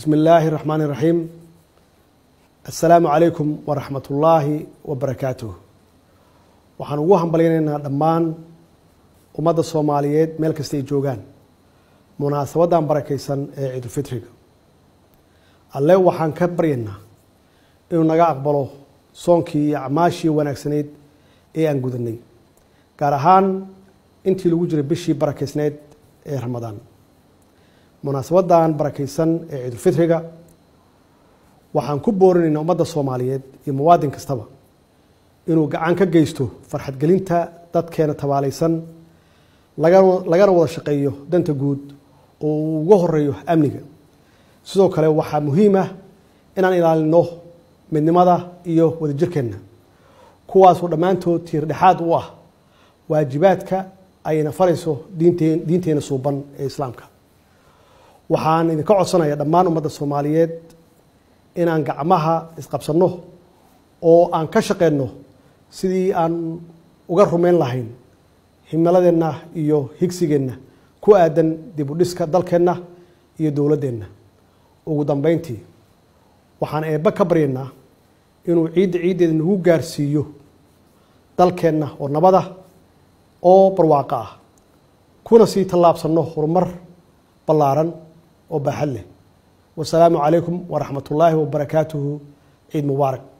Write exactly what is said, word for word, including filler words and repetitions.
بسم الله الرحمن الرحيم. السلام عليكم ورحمة الله وبركاته. waxaan ugu hambalyeynaa dhammaan ummadda Soomaaliyeed meel kasta ay joogaan munaasabadan barakeysan ee Ciid Fitriga. Alle waxaan ka baryaynaa inuu naga aqbalo soonkii iyo acmaashii wanaagsaneed ee aan gudanay, gaar ahaan intii lagu jiray bishii barakeysneed ee Ramadaan. munaasabadan barakeysan ee Ciid Fitriga waxaan ku boorinaynaa ummadda Soomaaliyeed iyo muwaadin kastaba inuu gacan ka geysto farxad gelinta dadkeena tabaalaysan, lagana wada shaqeeyo danta guud oo ugu horeeyo amniga. sidoo kale waxaa muhiim ah inaan ilaalino midnimada iyo wadajirkeena, kuwaas oo dhammaantood tiir dhexaad u ah waajibaadka ayna farayso diinteena suuban ee Islaamka. waxaan idinka codsanayaa dhammaan ummadda Soomaaliyeed inaan gacmaha isqabsano oo aan ka shaqeyno sidii aan uga rumeyn lahayn himiladeena iyo higsigeena ku aadan dib u dhiska dalkeena iyo dowladeena. ugu dambeyntii waxaan eebba ka baryaynaa inuu ciidda ciideeda nagu gaarsiiyo dalkeena oo nabada oo barwaaqo ah, kuna sii tallaabsano horumar ballaaran oo baaxad leh. والسلام عليكم ورحمة الله وبركاته. عيد مبارك.